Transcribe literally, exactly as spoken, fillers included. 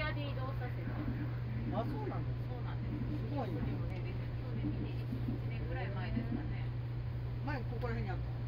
らで移動させた。 あ、そうなんだ。 そうなんです。 すごいな。 でもね、別に去年にねん、いちねんぐらい前ですかね。 前ここら辺にあった。